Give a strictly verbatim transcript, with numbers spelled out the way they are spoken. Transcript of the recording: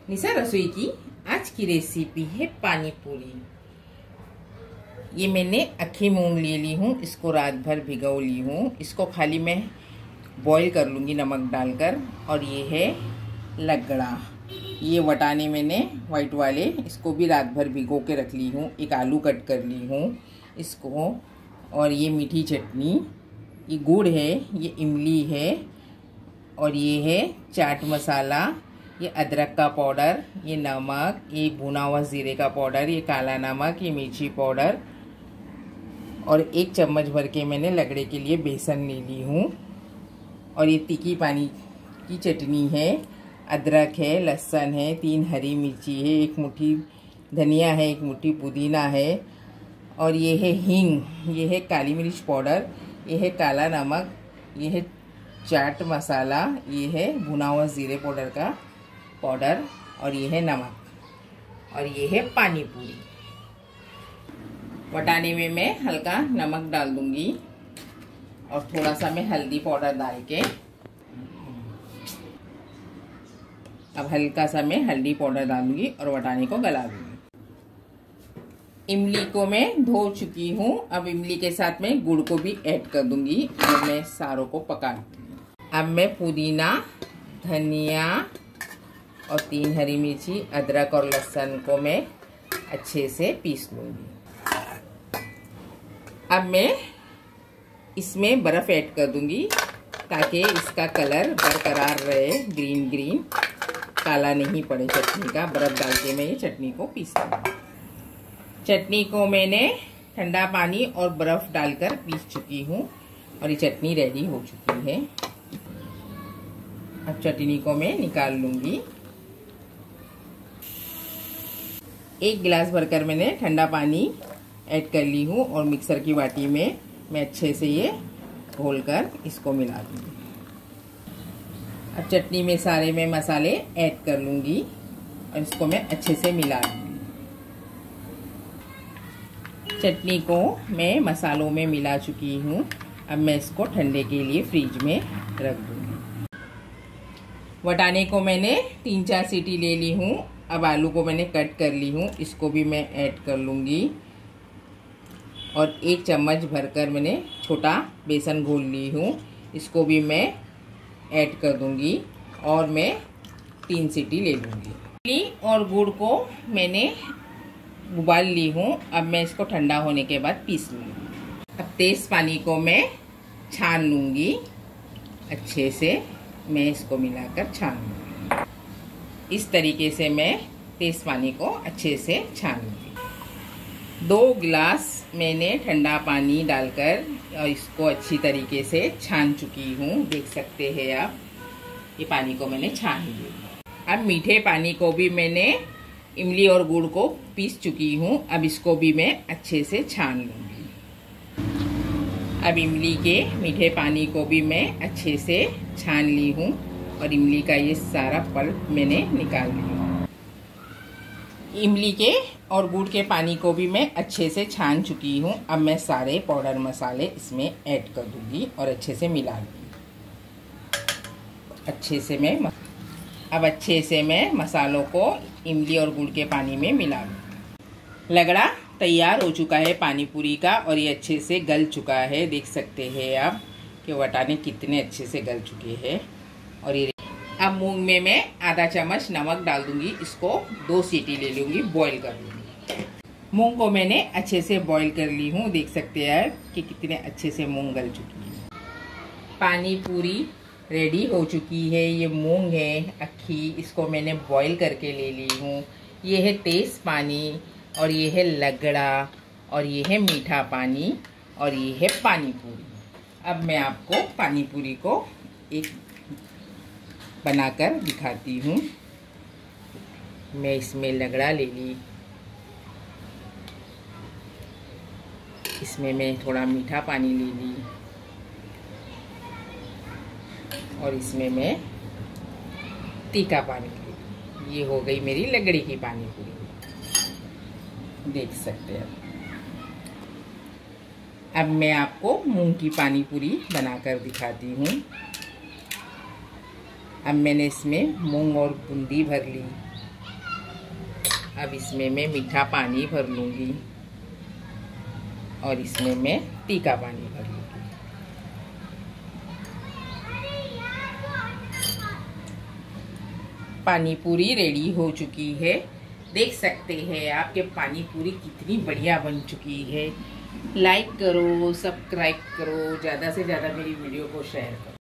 निशा रसोई की आज की रेसिपी है पानी पूरी। ये मैंने अक्खी मूंग ले ली हूँ, इसको रात भर भिगो ली हूँ। इसको खाली मैं बॉईल कर लूँगी नमक डालकर। और ये है लगड़ा, ये वटाने मैंने वाइट वाले, इसको भी रात भर भिगो के रख ली हूँ। एक आलू कट कर ली हूँ इसको। और ये मीठी चटनी, ये गुड़ है, ये इमली है, और ये है चाट मसाला, ये अदरक का पाउडर, ये नमक, ये भुना हुआ जीरे का पाउडर, ये काला नमक, ये मिर्ची पाउडर, और एक चम्मच भर के मैंने लगड़े के लिए बेसन ले ली हूँ। और ये तीखी पानी की चटनी है, अदरक है, लहसुन है, तीन हरी मिर्ची है, एक मुट्ठी धनिया है, एक मुट्ठी पुदीना है, और ये है हींग, ये है काली मिर्च पाउडर, ये है काला नमक, ये है चाट मसाला, ये है भुना हुआ जीरे पाउडर का पाउडर, और ये है नमक, और ये है पानी पूरी। वटाने में मैं हल्का नमक डाल दूंगी और थोड़ा सा मैं हल्दी पाउडर डाल के, अब हल्का सा मैं हल्दी पाउडर डालूंगी और वटाने को गला दूंगी। इमली को मैं धो चुकी हूँ। अब इमली के साथ मैं गुड़ को भी ऐड कर दूंगी और मैं सारों को पका दूंगी। अब मैं पुदीना, धनिया और तीन हरी मिर्ची, अदरक और लहसुन को मैं अच्छे से पीस लूंगी। अब मैं इसमें बर्फ ऐड कर दूंगी ताकि इसका कलर बरकरार रहे, ग्रीन ग्रीन, काला नहीं पड़े चटनी का। बर्फ डाल के मैं ये चटनी को पीस लूंगी। चटनी को मैंने ठंडा पानी और बर्फ डालकर पीस चुकी हूँ और ये चटनी रेडी हो चुकी है। अब चटनी को मैं निकाल लूंगी। एक गिलास भरकर मैंने ठंडा पानी ऐड कर ली हूँ और मिक्सर की बाटी में मैं अच्छे से ये घोलकर इसको मिला दूंगी। अब चटनी में सारे मैं मसाले ऐड कर लूंगी और इसको मैं अच्छे से मिला दूंगी। चटनी को मैं मसालों में मिला चुकी हूँ। अब मैं इसको ठंडे के लिए फ्रिज में रख दूंगी। वटाने को मैंने तीन चार सीटी ले ली हूँ। अब आलू को मैंने कट कर ली हूँ, इसको भी मैं ऐड कर लूँगी। और एक चम्मच भरकर मैंने छोटा बेसन घोल ली हूँ, इसको भी मैं ऐड कर दूँगी और मैं तीन सीटी ले लूँगी। इमली और गुड़ को मैंने उबाल ली हूँ। अब मैं इसको ठंडा होने के बाद पीस लूँगी। अब तेज पानी को मैं छान लूँगी अच्छे से। मैं इसको मिलाकर छान लूँगी। इस तरीके से मैं तेज पानी को अच्छे से छान लूँगी। दो गिलास मैंने ठंडा पानी डालकर और इसको अच्छी तरीके से छान चुकी हूँ। देख सकते हैं आप, ये पानी को मैंने छान लिया। अब मीठे पानी को भी मैंने इमली और गुड़ को पीस चुकी हूँ। अब इसको भी मैं अच्छे से छान लूँगी। अब इमली के मीठे पानी को भी मैं अच्छे से छान ली हूँ और इमली का ये सारा पल्प मैंने निकाल लिया। इमली के और गुड़ के पानी को भी मैं अच्छे से छान चुकी हूँ। अब मैं सारे पाउडर मसाले इसमें ऐड कर दूंगी और अच्छे से मिला लूँगी। अच्छे से मैं अब अच्छे से मैं मसालों को इमली और गुड़ के पानी में मिला लूँ। लगड़ा तैयार हो चुका है पानी पूरी का और ये अच्छे से गल चुका है। देख सकते हैं आप कि वटाने कितने अच्छे से गल चुके हैं। और ये अब मूंग में मैं आधा चम्मच नमक डाल दूंगी, इसको दो सीटी ले लूँगी, बॉईल कर लूँगी। मूंग को मैंने अच्छे से बॉईल कर ली हूँ। देख सकते हैं कि कितने अच्छे से मूंग गल चुकी है। पानी पूरी रेडी हो चुकी है। ये मूंग है अक्खी, इसको मैंने बॉईल करके ले ली हूँ। ये है तेज पानी, और ये है लगड़ा, और ये है मीठा पानी, और ये है पानी पूरी। अब मैं आपको पानी पूरी को एक बनाकर दिखाती हूँ। मैं इसमें लगड़ा ले ली, इसमें मैं थोड़ा मीठा पानी ले ली, और इसमें मैं तीखा पानी ले ली। ये हो गई मेरी लगड़ी की पानी पूरी। देख सकते हैं। अब मैं आपको मूंग की पानी पूरी बनाकर दिखाती हूँ। अब मैंने इसमें मूंग और बूंदी भर ली, अब इसमें मैं मीठा पानी भर लूँगी और इसमें मैं तीखा पानी भर लूँगी। पानी पूरी रेडी हो चुकी है। देख सकते हैं आपके पानी पूरी कितनी बढ़िया बन चुकी है। लाइक करो, सब्सक्राइब करो, ज़्यादा से ज़्यादा मेरी वीडियो को शेयर करो।